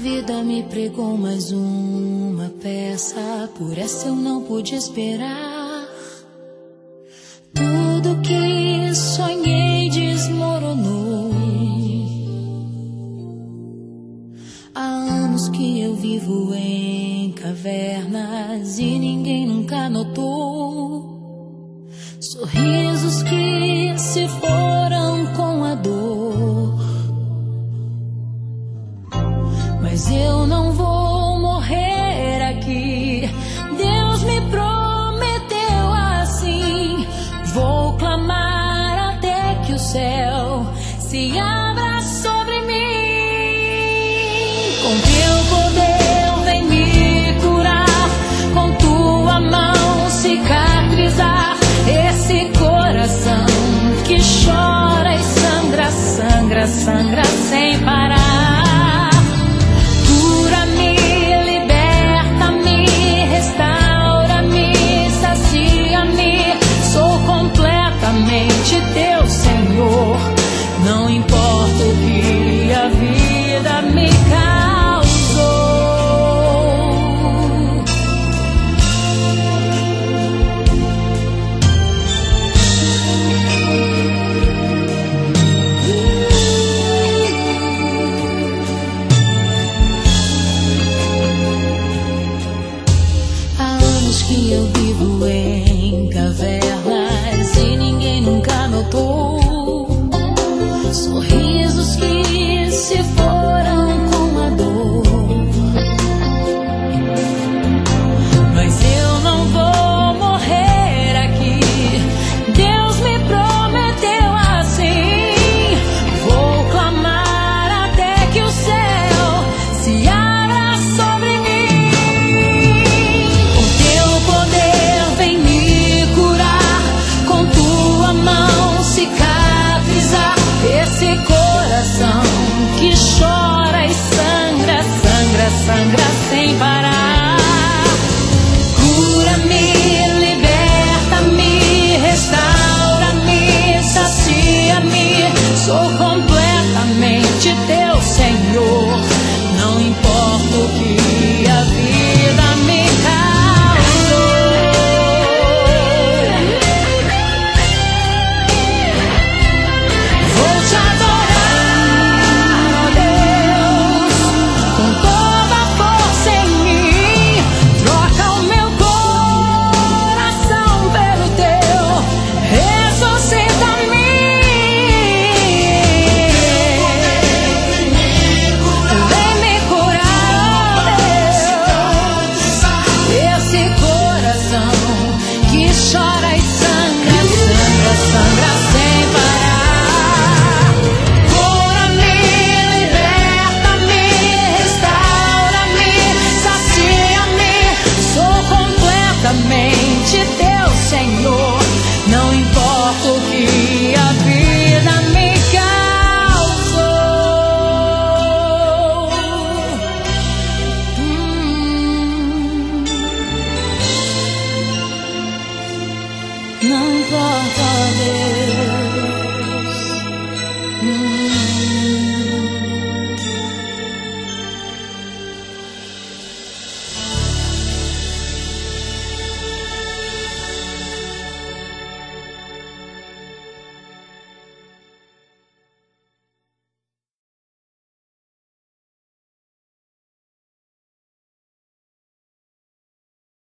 vida me pregou mais uma peça, por essa eu não pude esperar. Tudo que sonhei desmoronou. Há anos que eu vivo em cavernas e ninguém nunca notou. Sorrisos que se foram com a dor. Mas eu não vou morrer aqui. Deus me prometeu assim. Vou clamar até que o céu se abra sobre mim. Com teu poder vem me curar, com tua mão cicatrizar esse coração que chora e sangra, sangra, sangra sem parar. Cura-me, liberta-me, restaura-me, sacia-me. Sou completamente teu, Senhor. Não importa o que a vida me causou. Há anos que eu vivo em caverna